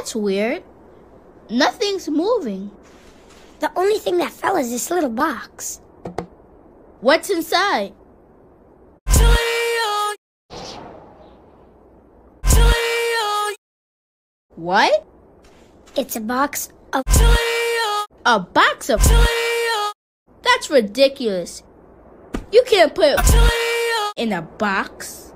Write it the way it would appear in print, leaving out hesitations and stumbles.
That's weird. Nothing's moving. The only thing that fell is this little box. What's inside? What? It's a box of... A box of... That's ridiculous. You can't put in a box.